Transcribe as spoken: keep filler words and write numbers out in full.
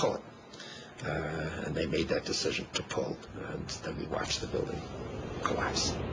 pull it. Uh, and they made that decision to pull, and then we watched the building collapse.